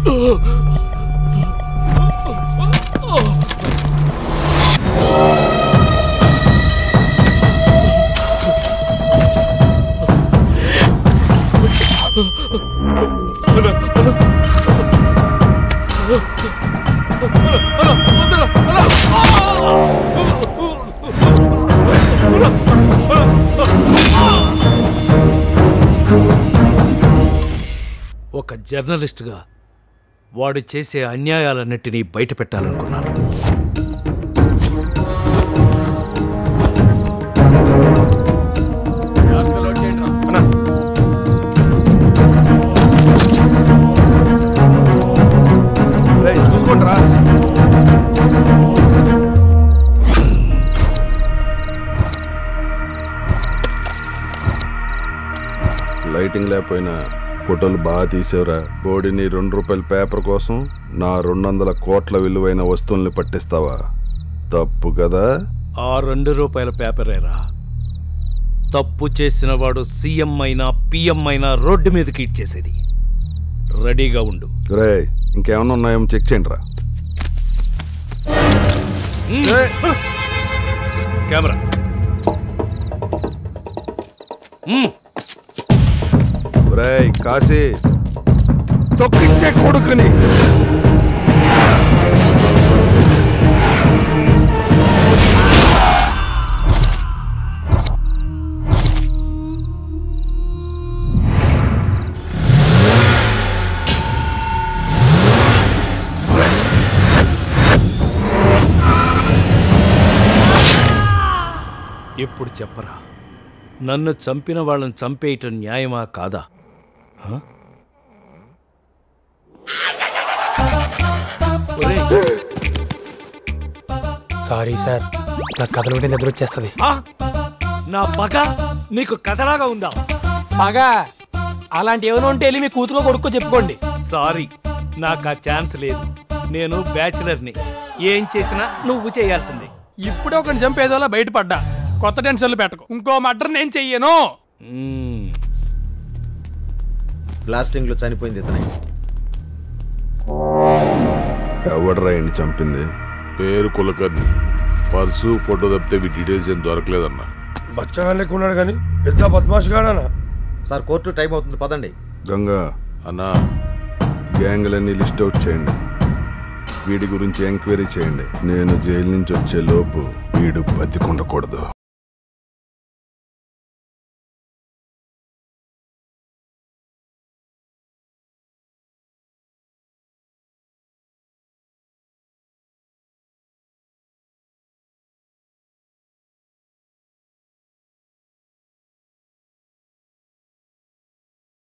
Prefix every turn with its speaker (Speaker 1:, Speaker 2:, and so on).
Speaker 1: ఒక జర్నలిస్టుగా వాడు చేసే అన్యాయాలన్నిటినీ బయట పెట్టాలనుకున్నాను.
Speaker 2: చూసుకుంటారా? లైటింగ్ లేకపోయినా ఫోటోలు బాగా తీసేవరా. బోడిని ₹2 పేపర్ కోసం నా 200 కోట్ల విలువైన వస్తువుల్ని పట్టిస్తావా? తప్పు కదా.
Speaker 1: ఆ ₹2 పేపరేరా తప్పు చేసిన వాడు సీఎం అయినా పిఎం అయినా రోడ్డు మీదకి ఇచ్చేసేది. రెడీగా ఉండు.
Speaker 2: రే, ఇంకేమన్నా ఉన్నాయేమో చెక్ చేయండి రా.
Speaker 1: కెమెరా.
Speaker 2: రేయ్ కాశీ, తొక్కించే కొడుకుని.
Speaker 1: ఇప్పుడు చెప్పరా, నన్ను చంపిన వాళ్ళని చంపేయటం న్యాయమా కాదా?
Speaker 3: సారీ సార్, నా కథలు ఉంటే నిద్ర వచ్చేస్తుంది.
Speaker 1: నా పగ నీకు కథలాగా ఉందా?
Speaker 3: పగ అలాంటి ఏమైనా ఉంటే వెళ్ళి మీ కూతురు కొడుకో చెప్పుకోండి.
Speaker 1: సారీ, నాకు ఆ ఛాన్స్ లేదు. నేను బ్యాచిలర్ని. ఏం చేసినా నువ్వు చేయాల్సింది.
Speaker 3: ఇప్పుడే ఒకరిని చంపేదోలా బయటపడ్డా. కొత్త టెన్షన్లు పెట్టకు. ఇంకో మర్డర్ నేను చెయ్యను.
Speaker 4: బ్లాస్టింగ్ లో చనిపోయింది ఇతనే.
Speaker 2: ఎవడరా ఇంటి చంపింది?
Speaker 5: పేరు కులకర్ణి. పర్సు ఫోటో తప్పితే డీటెయిల్స్ ఏం దొరకలేదన్నా.
Speaker 6: బచ్చగా లేకున్నాడు కానీ పెద్ద బద్మాష్ గాడనా?
Speaker 4: సార్ కోర్టు టైం అవుతుంది, పదండి.
Speaker 2: గంగా
Speaker 5: అన్నా,
Speaker 2: గ్యాంగ్లన్నీ లిస్ట్ అవుట్ చేయండి. వీడి గురించి ఎంక్వైరీ చేయండి. నేను జైలు నుంచి వచ్చే లోపు వీడు బతికుండకూడదు.